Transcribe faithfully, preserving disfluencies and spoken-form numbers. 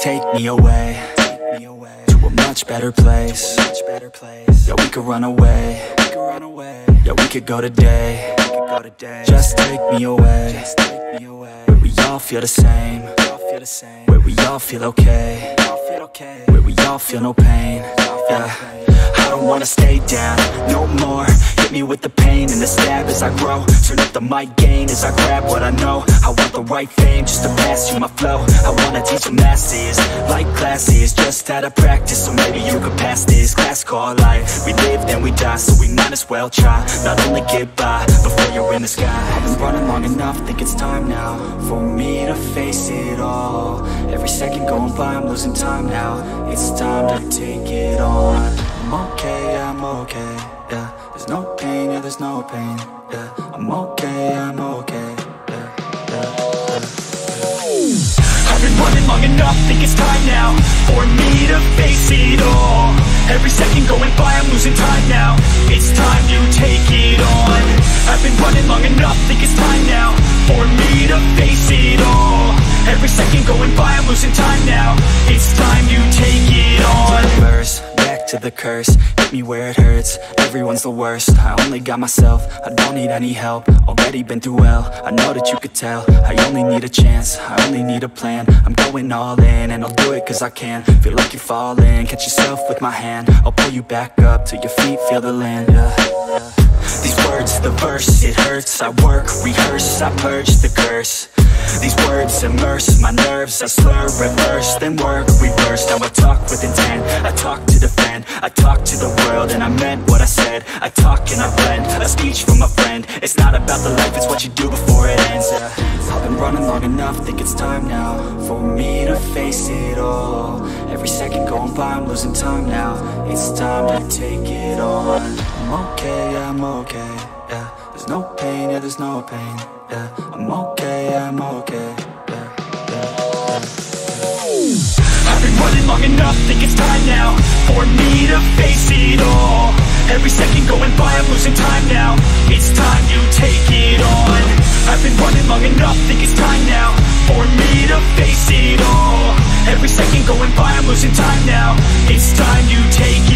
take me away to a much better place. Yeah, we could run away. Yeah, we could go today. Just take me away where we all feel the same, where we all feel okay, where we all feel no pain. Yeah, I don't wanna stay down no more. Hit me with the pain and the stab as I grow. Turn up the mic gain as I grab what I know. I want the right fame just to pass you my flow. I wanna teach the masses like classes, just out of practice, so maybe you could pass this class called life. We live then we die, so we might as well try. Not only get by before you're in the sky. I've been running long enough, think it's time now for me to face it all. Every second going by, I'm losing time now. It's time to take it on. I'm okay, I'm okay, yeah. There's no pain, yeah, there's no pain, yeah. I'm okay, I'm okay, yeah, yeah, yeah. I've been running long enough, think it's time now for me to face it all. Every second going by, I'm losing time now. It's time to take it on. I've been running long enough, think it's time now for me to face it all. Every second going by, I'm losing time now. It's time to take it on. Verse, back to the curse, hit me where it hurts. Everyone's the worst, I only got myself. I don't need any help, already been through hell. I know that you could tell, I only need a chance, I only need a plan. I'm going all in, and I'll do it cause I can. Feel like you're falling, catch yourself with my hand. I'll pull you back up till your feet feel the land, yeah, yeah. These words, the verse, it hurts. I work, rehearse, I purge the curse. These words immerse my nerves. I slur, reverse, then work, reverse. Now I talk with intent, I talk to defend. I talk to the world and I meant what I said. I talk and I blend, a speech from a friend. It's not about the life, it's what you do before it ends, yeah. I've been running long enough, think it's time now for me to face it all. Every second going by, I'm losing time now. It's time to take it on. I'm okay, I'm okay, yeah. There's no pain, yeah, there's no pain, yeah. I'm okay, I'm okay, yeah, yeah, yeah, yeah. I've been running long enough, think it's time now for me to face it all. Every second going by, I'm losing time now. It's time to take it on. I've been running long enough, think it's time now for me to face it all. Every second going by, I'm losing time now. It's time to take